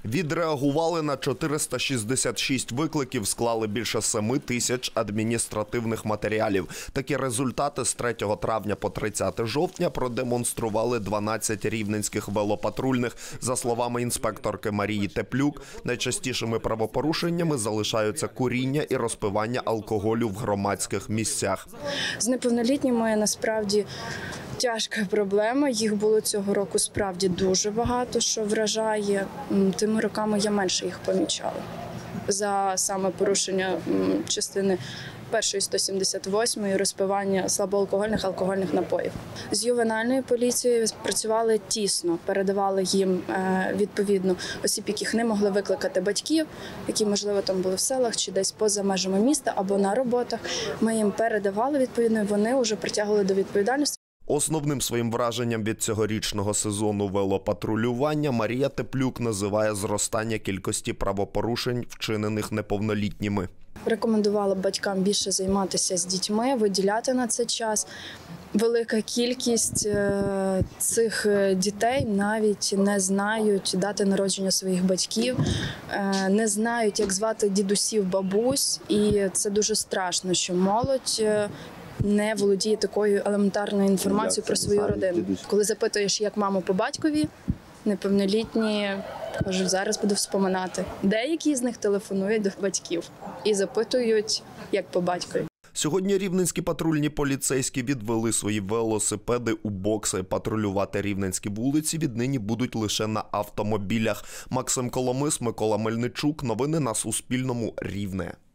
Відреагували на 466 викликів, склали більше 7 тисяч адміністративних матеріалів. Такі результати з 3 травня по 30 жовтня продемонстрували 12 рівненських велопатрульних. За словами інспекторки Марії Теплюк, найчастішими правопорушеннями залишаються куріння і розпивання алкоголю в громадських місцях. З неповнолітніми насправді тяжка проблема. Їх було цього року справді дуже багато, що вражає. Тими роками я менше їх помічала. За саме порушення частини 1 178 розпивання слабоалкогольних, алкогольних напоїв. З ювенальною поліцією працювали тісно, передавали їм відповідно осіб, яких не могли викликати батьків, які, можливо, там були в селах чи десь поза межами міста або на роботах. Ми їм передавали відповідно, і вони вже притягували до відповідальності. Основним своїм враженням від цьогорічного сезону велопатрулювання Марія Теплюк називає зростання кількості правопорушень, вчинених неповнолітніми. Рекомендувала батькам більше займатися з дітьми, виділяти на це час. Велика кількість цих дітей навіть не знають дати народження своїх батьків, не знають, як звати дідусів, бабусь. І це дуже страшно, що молодь не володіє такою елементарною інформацією про свою родину. Коли запитуєш, як маму по батькові, неповнолітні кажуть, зараз буду вспоминати. Деякі з них телефонують до батьків і запитують, як по батькові. Сьогодні рівненські патрульні поліцейські відвели свої велосипеди у бокси. Патрулювати рівненські вулиці віднині будуть лише на автомобілях. Максим Коломис, Микола Мельничук. Новини на Суспільному. Рівне.